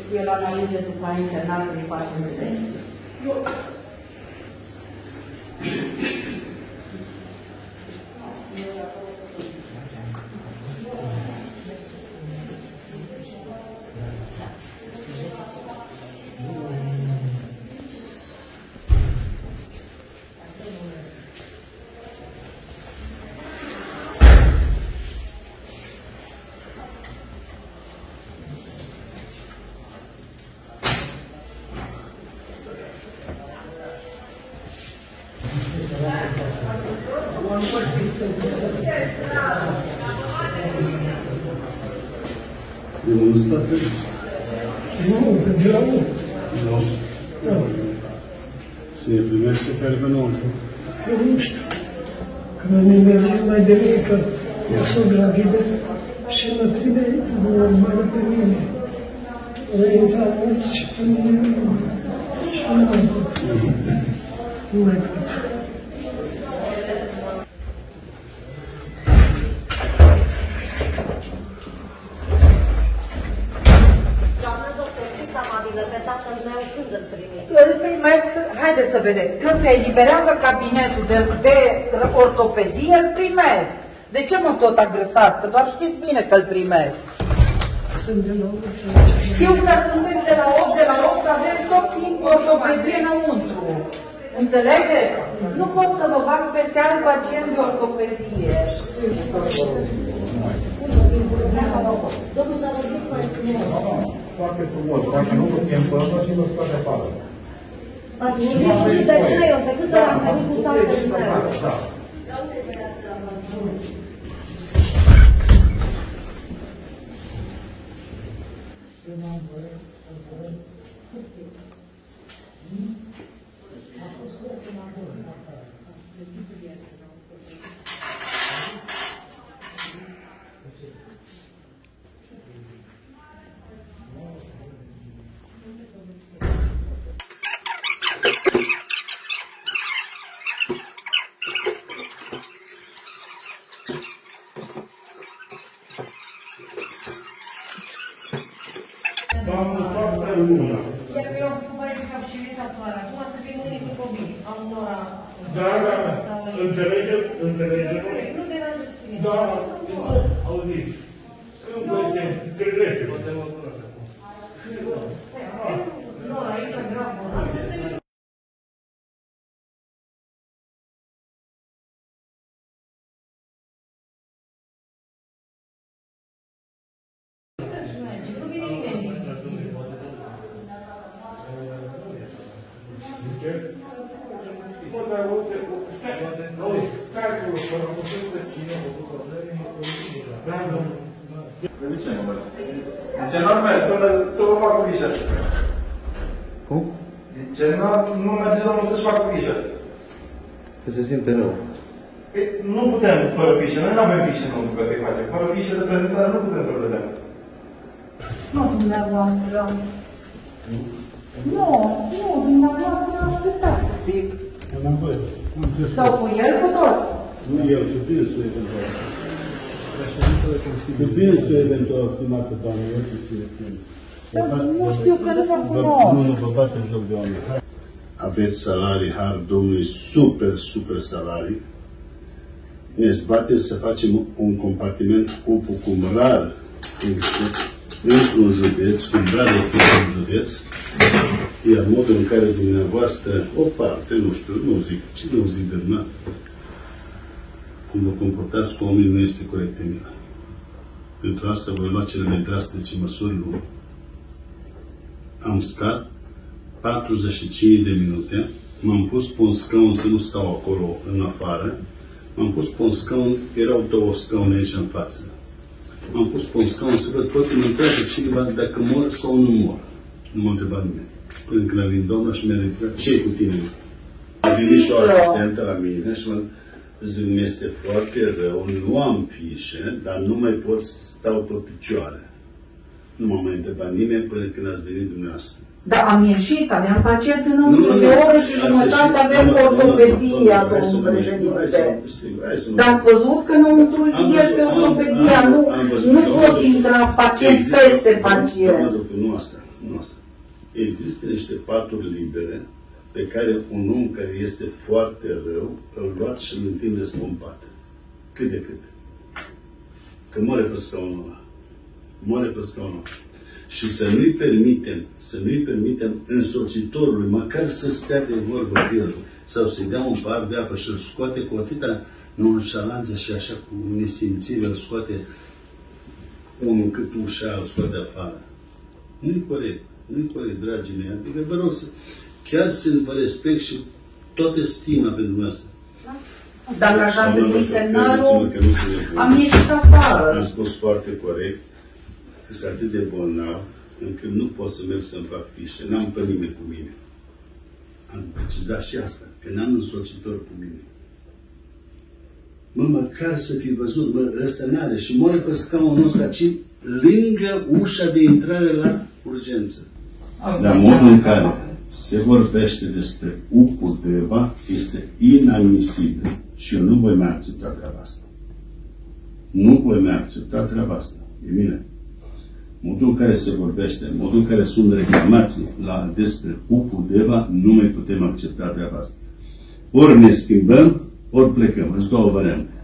El analize după aia internat de 4 zile. De unde stați aici? Nu, de la 1. Nu. Da. Cine primește care pe înăuntru? Eu nu știu. Când am mergem mai de mică, eu sunt gravidă și mă prinde normală pe mine. Au intrat mulți și pe mine nu. Și nu mai pot. Nu mai pot. Îl primesc, haideți să vedeți, când se eliberează cabinetul de ortopedie, îl primesc. De ce mă tot agresați? Că doar știți bine că îl primesc. Sunt de la 8. Știu că sunteți de la 8, de la 8 avem tot timpul ortopedie înăuntru. Înțelegeți? Nu pot să vă fac peste alt pacient de ortopedie. Foarte frumos. Dacă nu putem până și nu scoate afară. Ați vorbit de trei ori, de câte ori am venit cu tatăl meu. Doamnă, foarte bună. Iar eu mai scap și lisa afară. Acum să fim unicul copii. Am ora. Da, da, înțelegeți? Nu deranjeți pe mine. Da, auziți. Când vă credeți? Nu, aici e grav. Nu vine nimeni. Ce nu merge să vă fac grijă? Cum? Ce nu merge domnul să-și facă grijă? Că se simte rău. Păi, nu putem fără fișe, noi nu avem fișe în ca să-i facem. Fără fișe de prezentare nu putem să-l vedem. Nu dumneavoastră. Nu, dumneavoastră așteptați un pic. Înapoi. Sau cu el cu tot. Nu eu, supinsul eventual. Supinsul eventual, stimată doamnă, eu știu ce simt. Dar nu știu că nu vă cunosc. Nu vă bate joc de oameni. Aveți salarii, har domnului, super salarii. Ne zbateți să facem un compartiment cupu cum rar există într-un județ, cum rar este într-un județ, iar modul în care dumneavoastră, o parte, nu știu, nu zic, ce nu zic de dumneavoastră, cum vă comportați cu oamenii nu este corect de mine. Pentru asta voi lua cele drastice măsuri luni. Am stat 45 de minute, m-am pus pe un scaun să nu stau acolo în afară, m-am pus pe un scaun, erau două scaune aici în față. M-am pus pe un scaun să văd, poate mă întreabă cineva dacă mor sau nu mor. Nu m-a întrebat nimeni. Până când a venit doamna și mi-a ridicat, ce-i cu tine? A venit și o asistentă la mine și mă zic, mi-este foarte rău, nu am fișe, dar nu mai pot să stau pe picioare. Nu m-a mai întrebat nimeni până când ați venit dumneavoastră. Da, am ieșit, aveam pacient înăuntru de oră și jumătate, avem ortopedia, domnul președinte. Dar ați văzut că înăuntru este ortopedia, nu pot intra pacient peste pacient. Nu asta. Nu asta. Există niște paturi libere pe care un om care este foarte rău îl luați și îl întindeți pe un pat. Cât de cât. Că moare pe scaunul ăla. Moare pe scaunul ăla. Și să nu-i permitem însoțitorului, măcar să stea de vorbă cu el, sau să-i dea un pahar de apă și îl scoate cu atâta nonșalanță și așa cu nesimțire, îl scoate unul cât ușa, îl scoate afară. Nu-i corect. Nu-i corect, dragii mei. Adică vă rog să chiar să vă respect și toată stima pentru dumneavoastră. Dacă așa ar trebui semnalul, că nu se am ieșit afară. Am spus foarte corect că sunt atât de bolnav încât nu pot să merg să-mi fac fișe. N-am pe nimeni cu mine. Am precizat și asta, că n-am însoțitor cu mine. Mă, măcar să fi văzut, mă, ăsta n-are și moare pe scaunul ăsta, ci lângă ușa de intrare la urgență. Dar modul în care se vorbește despre upul de Eva este inadmisibil și eu nu voi mai accepta treaba asta. Nu voi mai accepta treaba asta. E bine. Modul în care se vorbește, modul în care sunt reclamații despre upul de Eva, nu mai putem accepta treaba asta. Ori ne schimbăm, ori plecăm. Sunt două variante.